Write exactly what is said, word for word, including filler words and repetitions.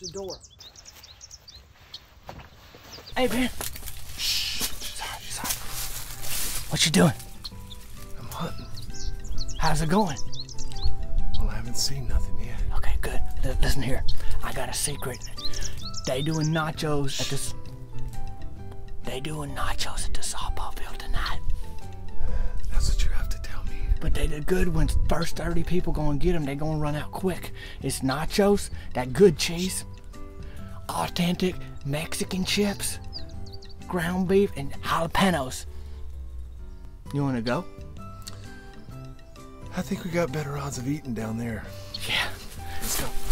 the door. Hey, Ben. Shh. Sorry, sorry. What you doing? I'm hunting. How's it going? Well, I haven't seen nothing yet. Okay, good. L listen here. I got a secret. They doing nachos at this. They doing nachos at the softball field tonight. That's what you have to tell me. But they the good ones. First thirty people gonna get them. They gonna run out quick. It's nachos, that good cheese, authentic Mexican chips, ground beef, and jalapenos. You wanna go? I think we got better odds of eating down there. Yeah. Let's go.